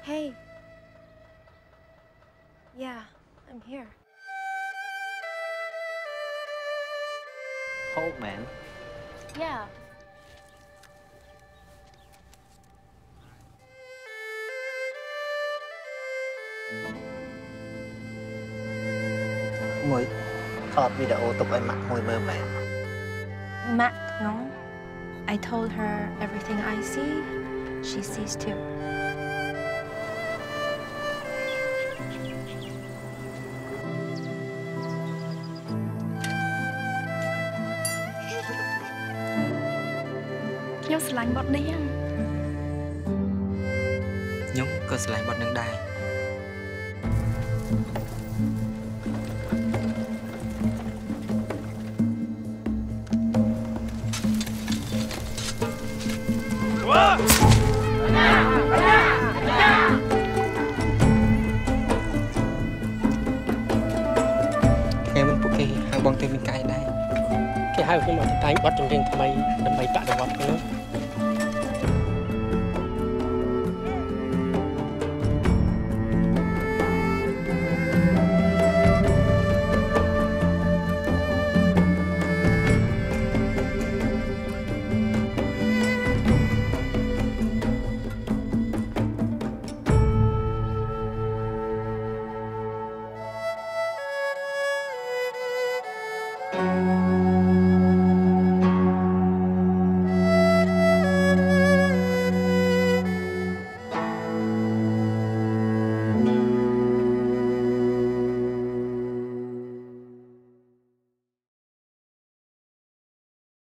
Hey. Yeah, I'm here. Hold man. Yeah. Mới thọt video tục ai mặc mùi mơ mẹ. Mac, no. I told her everything I see, she sees too. Nhóc slime bọt đi anh. Nhóc có slime bọt nâng đài. Em mình phụ kì hàng bong tên mình cài đây. Cái hai cái mà tay bắt trong trên thay đâm bay tạ được bọt nữa.